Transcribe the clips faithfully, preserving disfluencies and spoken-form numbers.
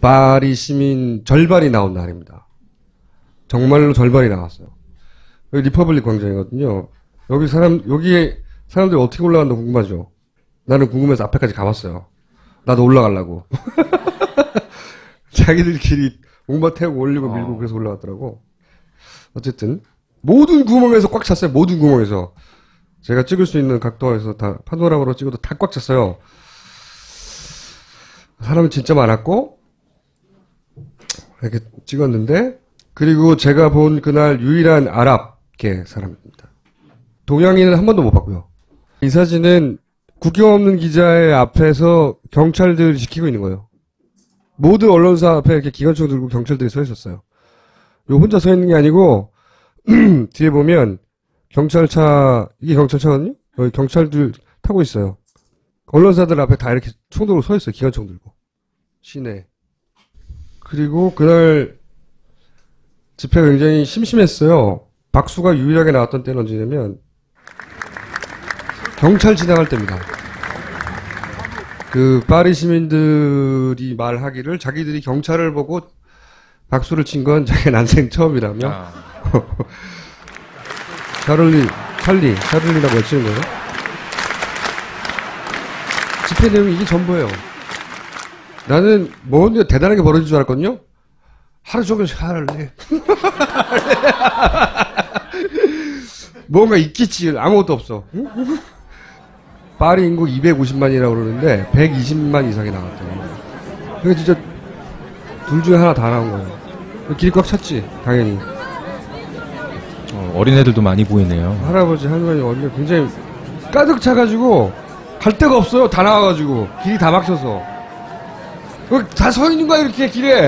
파리 시민 절반이 나온 날입니다. 정말로 절반이 나왔어요. 여기 리퍼블릭 광장이거든요. 여기 사람, 여기에 사람들이 어떻게 올라간다 궁금하죠? 나는 궁금해서 앞에까지 가봤어요. 나도 올라가려고. 자기들끼리 옹바 태우고 올리고 밀고 어. 그래서 올라갔더라고. 어쨌든 모든 구멍에서 꽉 찼어요. 모든 구멍에서. 제가 찍을 수 있는 각도에서 다 파노라마로 찍어도 다 꽉 찼어요. 사람이 진짜 많았고 이렇게 찍었는데 그리고 제가 본 그날 유일한 아랍계 사람입니다. 동양인은 한 번도 못 봤고요. 이 사진은 국경 없는 기자의 앞에서 경찰들이 지키고 있는 거예요. 모든 언론사 앞에 이렇게 기관총 들고 경찰들이 서 있었어요. 요 혼자 서 있는 게 아니고 뒤에 보면 경찰차, 이게 경찰차거든요? 여기 경찰들 타고 있어요. 언론사들 앞에 다 이렇게 총 들고 서 있어요. 기관총 들고. 시내. 그리고 그날 집회가 굉장히 심심했어요. 박수가 유일하게 나왔던 때는 언제냐면 경찰 지나갈 때입니다. 그 파리 시민들이 말하기를 자기들이 경찰을 보고 박수를 친 건 자기 난생 처음이라며 아. 샤를리, 찰리, 샤를리라고 외치는 거예요. 집회 내용이 이게 전부예요. 나는 뭔가 대단하게 벌어질 줄 알았거든요. 하루 종일 샤를리. 뭔가 있겠지. 아무것도 없어. 파리 인구 이백오십만이라고 그러는데 백이십만 이상이 나왔대요. 그게 진짜 둘 중에 하나 다 나온 거예요. 길이 꽉 찼지, 당연히. 어, 어린애들도 많이 보이네요. 할아버지, 할머니, 어린애 굉장히 가득 차가지고 갈 데가 없어요. 다 나와가지고 길이 다 막혀서 다 서 있는 거야 이렇게 길에.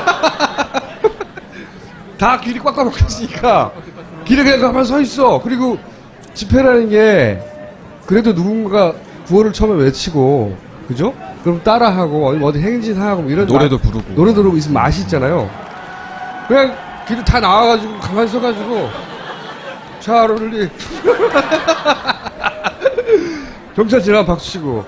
다 길이 꽉꽉 막혔으니까 길에 그냥 가만 서 있어. 그리고 집회라는 게 그래도 누군가 구호를 처음에 외치고, 그죠? 그럼 따라하고, 어디 행진하고, 뭐 이런. 노래도 마, 부르고. 노래 부르고 있으면 맛이 있잖아요. 그냥 길을 다 나와가지고, 가만히 서가지고, 샤를리. 경찰 지나면 박수 치고.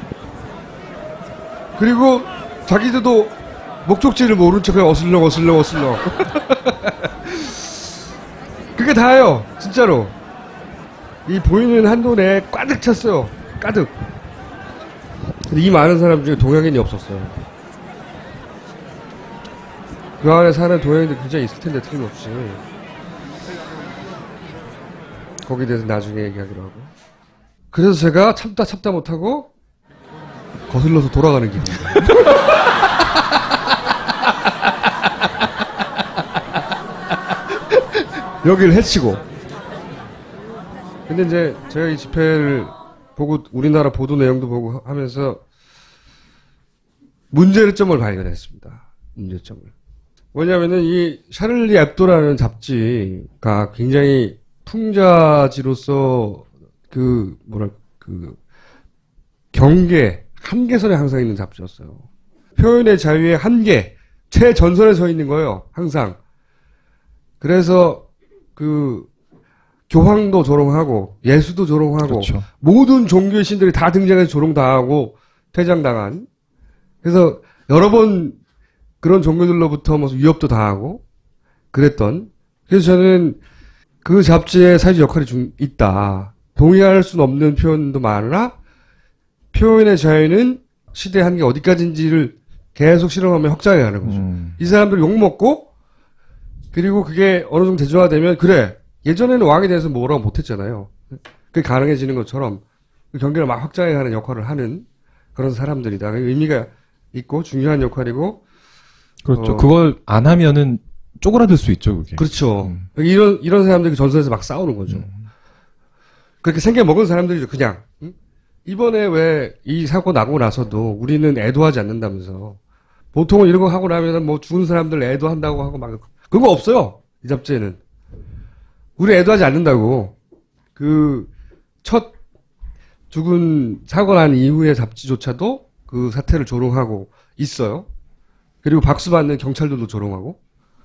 그리고 자기들도 목적지를 모른 척 그냥 어슬렁, 어슬렁, 어슬렁. 그게 다예요. 진짜로. 이 보이는 한돈에 가득 찼어요. 가득. 근데 이 많은 사람 중에 동양인이 없었어요. 그 안에 사는 동양인들 굉장히 있을 텐데 틀림없이. 거기에 대해서 나중에 얘기하기로 하고. 그래서 제가 참다 참다 못하고 거슬러서 돌아가는 길입니다. 여기를 해치고. 근데 이제 제가 이 집회를 보고 우리나라 보도 내용도 보고 하면서 문제점을 발견했습니다. 문제점을. 뭐냐면은 이 샤를리 앱도라는 잡지가 굉장히 풍자지로서 그 뭐랄 그 경계 한계선에 항상 있는 잡지였어요. 표현의 자유의 한계 최전선에 서 있는 거예요. 항상. 그래서 그 교황도 조롱하고 예수도 조롱하고 그렇죠. 모든 종교의 신들이 다 등장해서 조롱당하고 퇴장당한. 그래서 여러 번 그런 종교들로부터 무슨 위협도 당하고 그랬던. 그래서 저는 그 잡지에 사회적 역할이 좀 있다. 동의할 수는 없는 표현도 많으나 표현의 자유는 시대 한계 어디까지인지를 계속 실험하며 확장해가는 거죠. 음. 이 사람들 욕먹고 그리고 그게 어느 정도 대중화되면 그래. 예전에는 왕에 대해서 뭐라고 못했잖아요. 그게 가능해지는 것처럼 그 경계를 막 확장해가는 역할을 하는 그런 사람들이다. 의미가 있고 중요한 역할이고. 그렇죠. 어, 그걸 안 하면은 쪼그라들 수 있죠, 그게. 그렇죠. 음. 이런 이런 사람들이 전선에서 막 싸우는 거죠. 음. 그렇게 생겨 먹은 사람들이죠. 그냥 응? 이번에 왜 이 사고 나고 나서도 우리는 애도하지 않는다면서. 보통은 이런 거 하고 나면은 뭐 죽은 사람들 애도한다고 하고 막 그런 거 없어요. 이 잡지에는. 우리 애도하지 않는다고. 그, 첫 죽은 사고 난 이후의 잡지조차도 그 사태를 조롱하고 있어요. 그리고 박수 받는 경찰들도 조롱하고.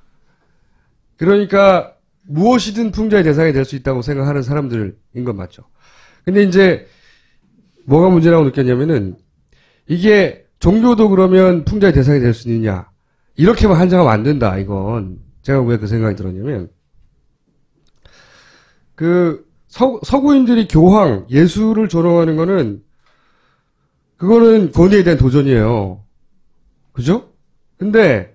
그러니까 무엇이든 풍자의 대상이 될 수 있다고 생각하는 사람들인 건 맞죠. 근데 이제 뭐가 문제라고 느꼈냐면은 이게 종교도 그러면 풍자의 대상이 될 수 있느냐. 이렇게만 한정하면 안 된다, 이건. 제가 왜 그 생각이 들었냐면, 그, 서, 서구인들이 교황, 예수를 존경하는 거는, 그거는 권위에 대한 도전이에요. 그죠? 근데,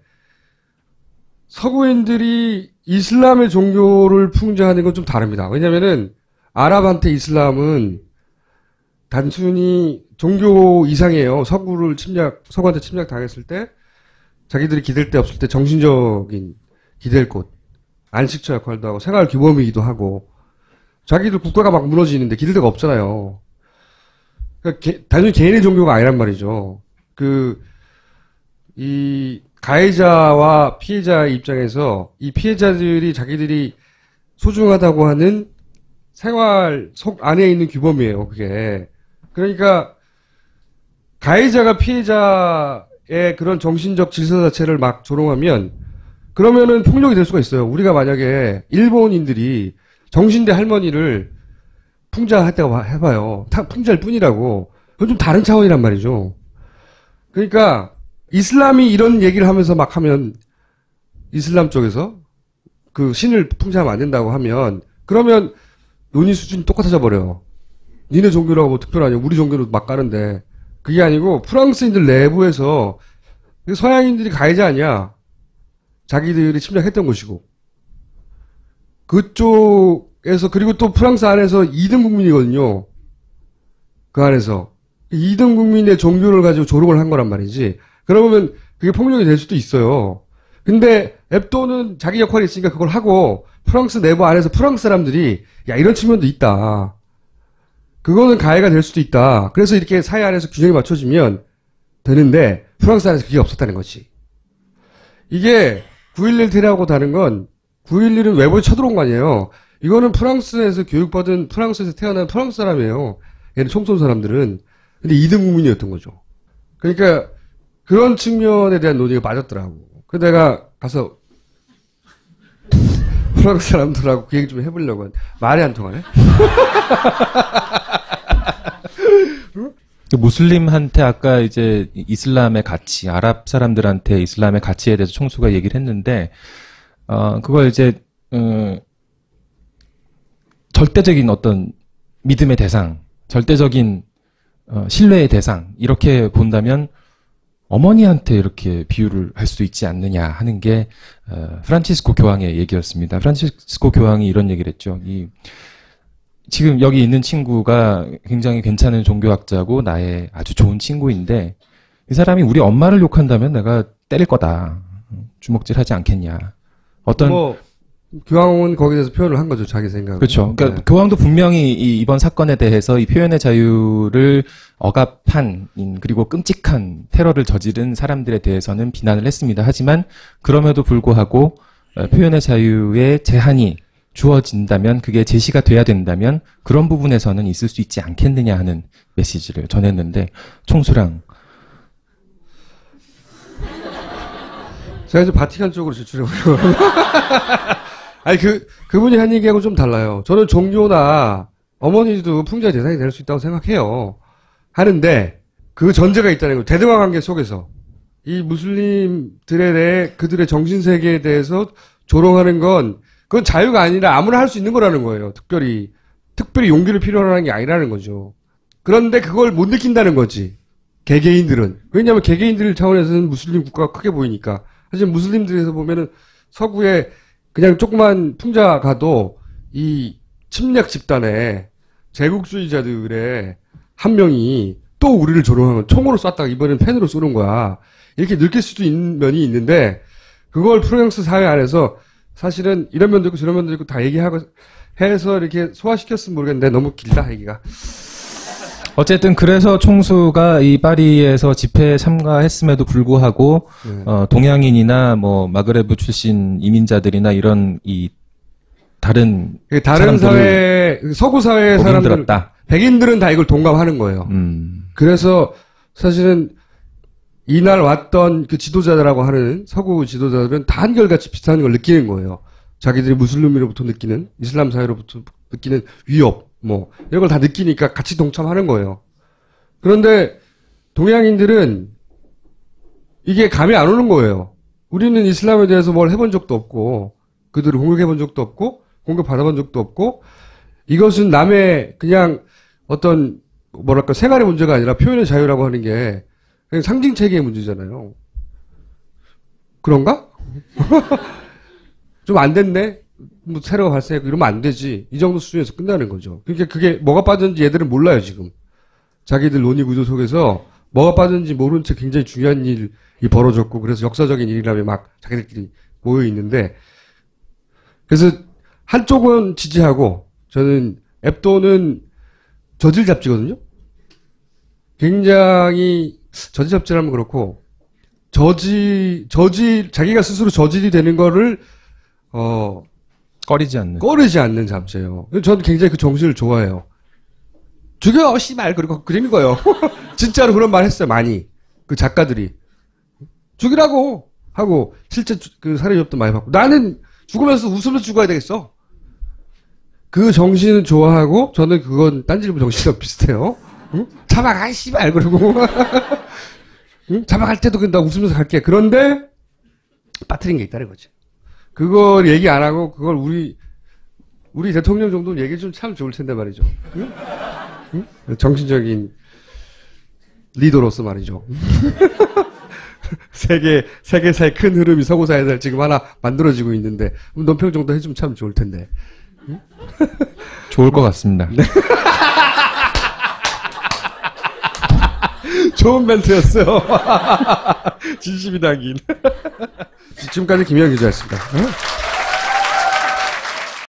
서구인들이 이슬람의 종교를 풍자하는 건 좀 다릅니다. 왜냐면은, 아랍한테 이슬람은 단순히 종교 이상이에요. 서구를 침략, 서구한테 침략 당했을 때, 자기들이 기댈 데 없을 때 정신적인 기댈 곳, 안식처 역할도 하고, 생활 규범이기도 하고, 자기들 국가가 막 무너지는데 기댈 데가 없잖아요. 그러니까 개, 단순히 개인의 종교가 아니란 말이죠. 그, 이, 가해자와 피해자의 입장에서 이 피해자들이 자기들이 소중하다고 하는 생활 속 안에 있는 규범이에요, 그게. 그러니까, 가해자가 피해자의 그런 정신적 질서 자체를 막 조롱하면, 그러면은 폭력이 될 수가 있어요. 우리가 만약에 일본인들이 정신대 할머니를 풍자했다고 해봐요. 풍자일 뿐이라고. 그건 좀 다른 차원이란 말이죠. 그러니까, 이슬람이 이런 얘기를 하면서 막 하면, 이슬람 쪽에서 그 신을 풍자하면 안 된다고 하면, 그러면 논의 수준이 똑같아져 버려요. 니네 종교라고 뭐 특별하냐. 우리 종교로 막 가는데. 그게 아니고, 프랑스인들 내부에서, 서양인들이 가해자 아니야. 자기들이 침략했던 것이고. 그쪽에서, 그리고 또 프랑스 안에서 이 등 국민이거든요. 그 안에서. 이 등 국민의 종교를 가지고 조롱을 한 거란 말이지. 그러면 그게 폭력이 될 수도 있어요. 근데 앱도는 자기 역할이 있으니까 그걸 하고 프랑스 내부 안에서 프랑스 사람들이 야 이런 측면도 있다. 그거는 가해가 될 수도 있다. 그래서 이렇게 사회 안에서 균형이 맞춰지면 되는데 프랑스 안에서 그게 없었다는 거지. 이게 구일일 테러하고 다른 건 구일일은 외부에 쳐들어온 거 아니에요. 이거는 프랑스에서 교육받은 프랑스에서 태어난 프랑스 사람이에요. 얘는 총 쏜 사람들은. 근데 이 등 국민이었던 거죠. 그러니까 그런 측면에 대한 논의가 맞았더라고. 그래서 내가 가서 프랑스 사람들하고 그 얘기 좀 해보려고 하는데 말이 안 통하네. 무슬림한테 아까 이제 이슬람의 가치, 아랍 사람들한테 이슬람의 가치에 대해서 총수가 얘기를 했는데, 어, 그걸 이제, 음, 절대적인 어떤 믿음의 대상, 절대적인 어, 신뢰의 대상, 이렇게 본다면 어머니한테 이렇게 비유를 할 수도 있지 않느냐 하는 게 어, 프란치스코 교황의 얘기였습니다. 프란치스코 교황이 이런 얘기를 했죠. 이 지금 여기 있는 친구가 굉장히 괜찮은 종교학자고 나의 아주 좋은 친구인데 이 사람이 우리 엄마를 욕한다면 내가 때릴 거다. 주먹질하지 않겠냐. 어떤 뭐 교황은 거기에 대해서 표현을 한 거죠. 자기 생각을. 그렇죠. 그러니까 네. 교황도 분명히 이 이번 사건에 대해서 이 표현의 자유를 억압한 그리고 끔찍한 테러를 저지른 사람들에 대해서는 비난을 했습니다. 하지만 그럼에도 불구하고 표현의 자유에 제한이 주어진다면 그게 제시가 돼야 된다면 그런 부분에서는 있을 수 있지 않겠느냐 하는 메시지를 전했는데 총수랑 제가 이제 바티칸 쪽으로 제출해보려고. 아니, 그, 그분이 한 얘기하고 좀 달라요. 저는 종교나 어머니도 풍자의 대상이 될 수 있다고 생각해요. 하는데, 그 전제가 있다는 거예요. 대등한 관계 속에서. 이 무슬림들에 대해 그들의 정신세계에 대해서 조롱하는 건, 그건 자유가 아니라 아무나 할 수 있는 거라는 거예요. 특별히, 특별히 용기를 필요로 하는 게 아니라는 거죠. 그런데 그걸 못 느낀다는 거지. 개개인들은. 왜냐하면 개개인들 차원에서는 무슬림 국가가 크게 보이니까. 사실 무슬림들에서 보면은 서구에 그냥 조그만 풍자 가도 이 침략 집단의 제국주의자들의 한 명이 또 우리를 조롱하면 총으로 쐈다가 이번엔 펜으로 쏘는 거야. 이렇게 느낄 수도 있는 면이 있는데 그걸 프랑스 사회 안에서 사실은 이런 면도 있고 저런 면도 있고 다 얘기하고 해서 이렇게 소화시켰으면 모르겠는데 너무 길다 얘기가. 어쨌든 그래서 총수가 이 파리에서 집회에 참가했음에도 불구하고 네. 어, 동양인이나 뭐 마그레브 출신 이민자들이나 이런 이 다른 다른 사람들을 사회 서구 사회 보기 사람들 힘들었다. 백인들은 다 이걸 동감하는 거예요. 음. 그래서 사실은 이날 왔던 그 지도자들하고 하는 서구 지도자들은 다 한결같이 비슷한 걸 느끼는 거예요. 자기들이 무슬림으로부터 느끼는 이슬람 사회로부터 느끼는 위협 뭐 이런 걸 다 느끼니까 같이 동참하는 거예요. 그런데 동양인들은 이게 감이 안 오는 거예요. 우리는 이슬람에 대해서 뭘 해본 적도 없고, 그들을 공격해본 적도 없고, 공격받아본 적도 없고, 이것은 남의 그냥 어떤, 뭐랄까, 생활의 문제가 아니라 표현의 자유라고 하는 게 그냥 상징체계의 문제잖아요. 그런가? 좀 안 됐네? 뭐 테러가 발생했고 이러면 안 되지. 이 정도 수준에서 끝나는 거죠. 그러니까 그게 뭐가 빠졌는지 얘들은 몰라요, 지금. 자기들 논의 구조 속에서 뭐가 빠졌는지 모르는 채 굉장히 중요한 일이 벌어졌고, 그래서 역사적인 일이라며 막 자기들끼리 모여 있는데, 그래서 한쪽은 지지하고, 저는 앱도는 저질 잡지거든요? 굉장히, 저질 잡지라면 그렇고, 저지, 저질, 자기가 스스로 저질이 되는 거를, 어, 꺼리지 않는. 꺼리지 않는 잡지예요. 저는 굉장히 그 정신을 좋아해요. 죽여, 씨발! 그리고 그리는 거예요. 진짜로 그런 말 했어요, 많이. 그 작가들이. 죽이라고! 하고, 실제 그 살해 위협도 많이 받고. 나는 죽으면서 웃으면서 죽어야 되겠어. 그 정신은 좋아하고, 저는 그건 딴지일보 정신이랑 비슷해요. 응? 잡아가, 씨발! 그러고. 응? 잡아갈 때도 나 웃으면서 갈게. 그런데, 빠뜨린 게 있다는 거지. 그걸 얘기 안 하고, 그걸 우리, 우리 대통령 정도는 얘기 좀 참 좋을 텐데 말이죠. 응? 응? 정신적인 리더로서 말이죠. 세계, 세계사의 큰 흐름이 서구사회에서 지금 하나 만들어지고 있는데, 논평 정도 해주면 참 좋을 텐데. 응? 좋을 것 같습니다. 네. 좋은 멘트였어요. 진심이 담긴. 지금까지 김현 기자였습니다. 응?